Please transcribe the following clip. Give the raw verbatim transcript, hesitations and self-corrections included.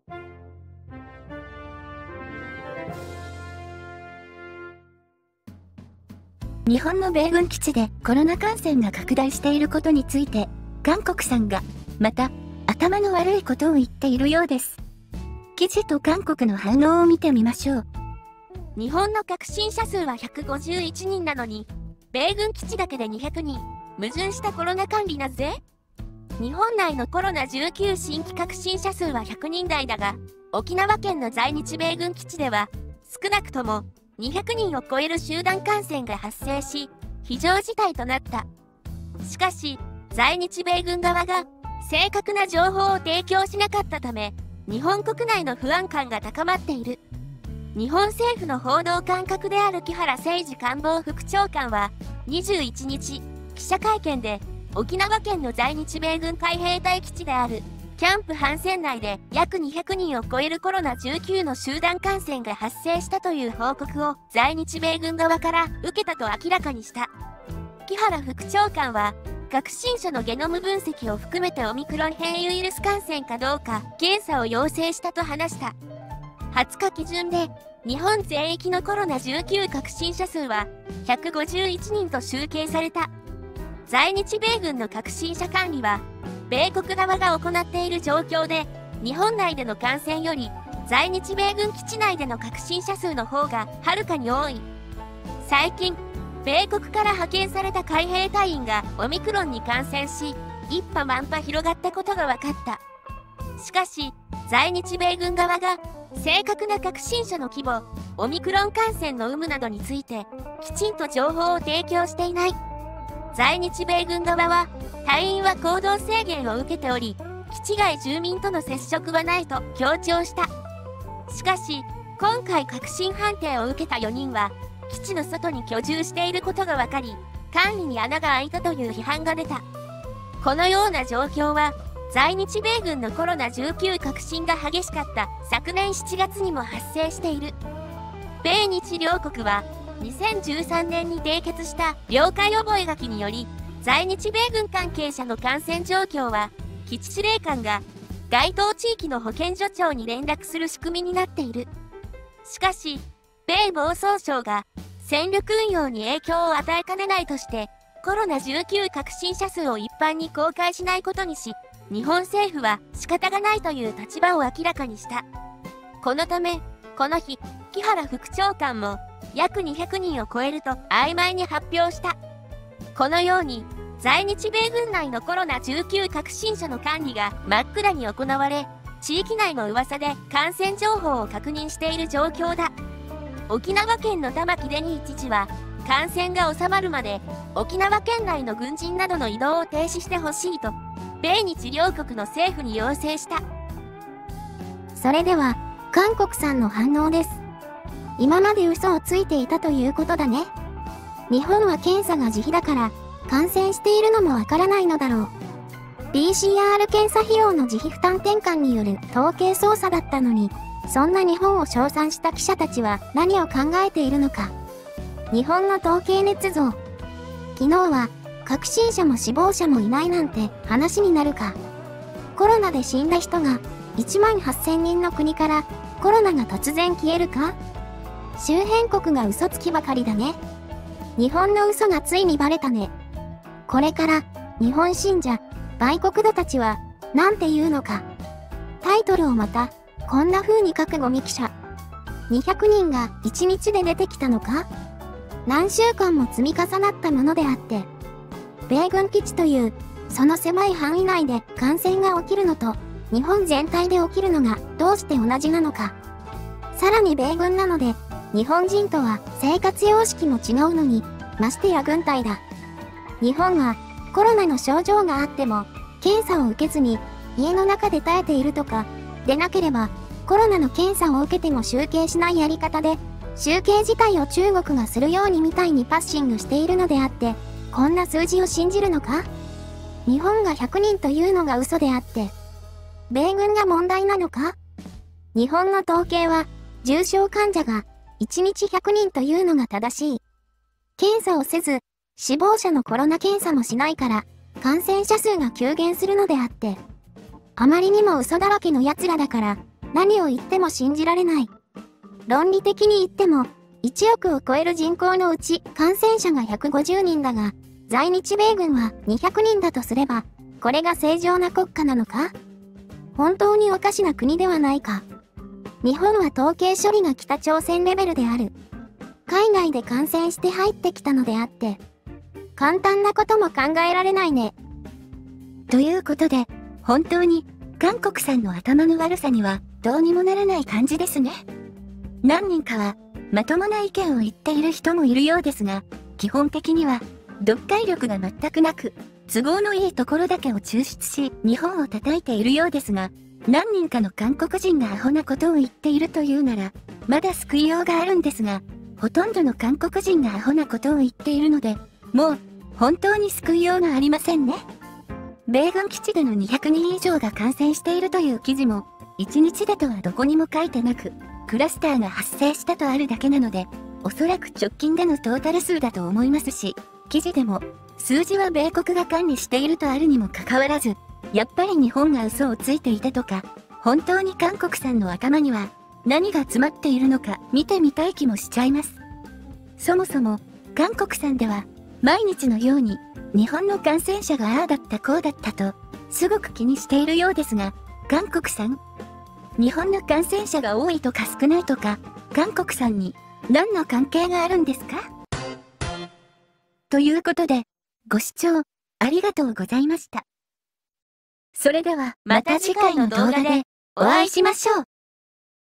日本の米軍基地でコロナ感染が拡大していることについて、韓国さんが、また、頭の悪いことを言っているようです。記事と韓国の反応を見てみましょう。 日本の確診者数はひゃくごじゅういちにんなのに、米軍基地だけでにひゃくにん、矛盾したコロナ管理なぜ？日本内のコロナじゅうきゅう新規確診者数はひゃくにん台だが、沖縄県の在日米軍基地では、少なくともにひゃくにんを超える集団感染が発生し、非常事態となった。しかし、在日米軍側が正確な情報を提供しなかったため、日本国内の不安感が高まっている。日本政府の報道官閣である木原誠二官房副長官はにじゅういちにち、記者会見で沖縄県の在日米軍海兵隊基地であるキャンプハンセン内で約にひゃくにんを超えるコロナじゅうきゅうの集団感染が発生したという報告を在日米軍側から受けたと明らかにした。木原副長官は、確診者のゲノム分析を含めてオミクロン変異ウイルス感染かどうか検査を要請したと話した。はつか基準で、日本全域のコロナじゅうきゅう確診者数はひゃくごじゅういちにんと集計された。在日米軍の確診者管理は、米国側が行っている状況で、日本内での感染より、在日米軍基地内での確診者数の方がはるかに多い。最近、米国から派遣された海兵隊員がオミクロンに感染し、一波万波広がったことが分かった。しかし、在日米軍側が、正確な確診者の規模、オミクロン感染の有無などについて、きちんと情報を提供していない。在日米軍側は、隊員は行動制限を受けており、基地外住民との接触はないと強調した。しかし、今回確診判定を受けたよにんは、基地の外に居住していることが分かり、管理に穴が開いたという批判が出た。このような状況は、在日米軍のコロナじゅうきゅう確診が激しかった昨年しちがつにも発生している。米日両国はにせんじゅうさんねんに締結した了解覚書により、在日米軍関係者の感染状況は、基地司令官が該当地域の保健所長に連絡する仕組みになっている。しかし、米防総省が戦力運用に影響を与えかねないとして、コロナじゅうきゅう確診者数を一般に公開しないことにし、日本政府は仕方がないという立場を明らかにした。このため、この日、木原副長官も約にひゃくにんを超えると曖昧に発表した。このように、在日米軍内のコロナじゅうきゅう確診者の管理が真っ暗に行われ、地域内の噂で感染情報を確認している状況だ。沖縄県の玉城デニー知事は、感染が収まるまで沖縄県内の軍人などの移動を停止してほしいと、米日両国の政府に要請した。 それでは、韓国さんの反応です。今まで嘘をついていたということだね。日本は検査が自費だから、感染しているのもわからないのだろう。ピーシーアール 検査費用の自費負担転換による統計操作だったのに、そんな日本を称賛した記者たちは何を考えているのか。日本の統計捏造。昨日は、確診者も死亡者もいないなんて話になるか。コロナで死んだ人がいちまんはっせんにんの国からコロナが突然消えるか？周辺国が嘘つきばかりだね。日本の嘘がついにバレたね。これから日本信者、売国奴たちはなんて言うのか。タイトルをまたこんな風に書くゴミ記者。にひゃくにんがいちにちで出てきたのか？何週間も積み重なったものであって、米軍基地というその狭い範囲内で感染が起きるのと日本全体で起きるのがどうして同じなのか。さらに米軍なので日本人とは生活様式も違うのに、ましてや軍隊だ。日本はコロナの症状があっても検査を受けずに家の中で耐えているとか、でなければコロナの検査を受けても集計しないやり方で、集計自体を中国がするようにみたいにパッシングしているのであって、こんな数字を信じるのか？日本がひゃくにんというのが嘘であって、米軍が問題なのか？日本の統計は、重症患者がいちにちひゃくにんというのが正しい。検査をせず、死亡者のコロナ検査もしないから、感染者数が急減するのであって、あまりにも嘘だらけの奴らだから、 何を言っても信じられない。論理的に言っても、いちおくを超える人口のうち感染者がひゃくごじゅうにんだが、在日米軍はにひゃくにんだとすれば、これが正常な国家なのか？本当におかしな国ではないか。日本は統計処理が北朝鮮レベルである。海外で感染して入ってきたのであって、簡単なことも考えられないね。 ということで、本当に韓国さんの頭の悪さにはどうにもならない感じですね。何人かはまともな意見を言っている人もいるようですが、基本的には読解力が全くなく、都合のいいところだけを抽出し、日本を叩いているようですが、何人かの韓国人がアホなことを言っているというなら、まだ救いようがあるんですが、ほとんどの韓国人がアホなことを言っているので、もう本当に救いようがありませんね。米軍基地でのにひゃくにん以上が感染しているという記事も、いちにちでとはどこにも書いてなく、クラスターが発生したとあるだけなので、おそらく直近でのトータル数だと思いますし、記事でも、数字は米国が管理しているとあるにもかかわらず、やっぱり日本が嘘をついていたとか、本当に韓国さんの頭には何が詰まっているのか見てみたい気もしちゃいます。そもそも、韓国さんでは、毎日のように、日本の感染者がああだったこうだったと、すごく気にしているようですが、韓国さん、日本の感染者が多いとか少ないとか、韓国さんに何の関係があるんですか？ということで、ご視聴ありがとうございました。それではまた次回の動画でお会いしましょう。